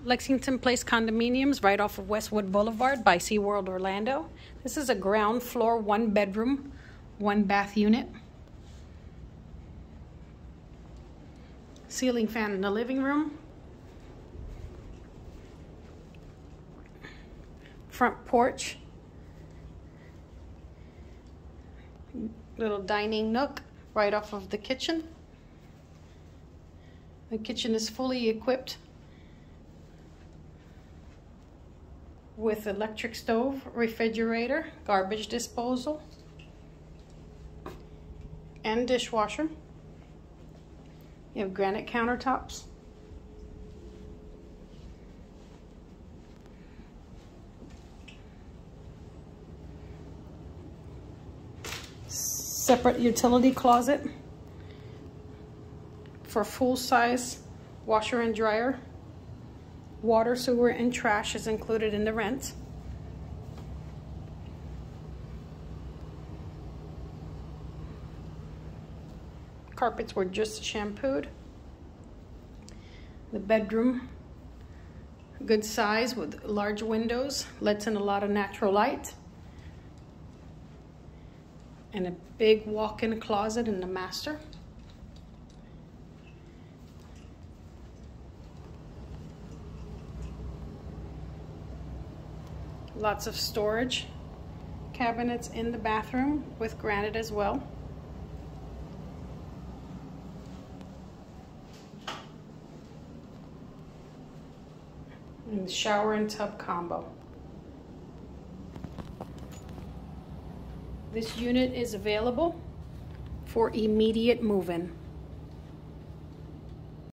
Lexington Place condominiums right off of Westwood Boulevard by SeaWorld Orlando. This is a ground floor, 1-bedroom, 1-bath unit. Ceiling fan in the living room. Front porch. Little dining nook right off of the kitchen. The kitchen is fully equipped with electric stove, refrigerator, garbage disposal, and dishwasher. You have granite countertops. Separate utility closet for full-size washer and dryer. Water, sewer, and trash is included in the rent. Carpets were just shampooed. The bedroom, good size with large windows, lets in a lot of natural light. And a big walk-in closet in the master. Lots of storage cabinets in the bathroom with granite as well. And shower and tub combo. This unit is available for immediate move-in.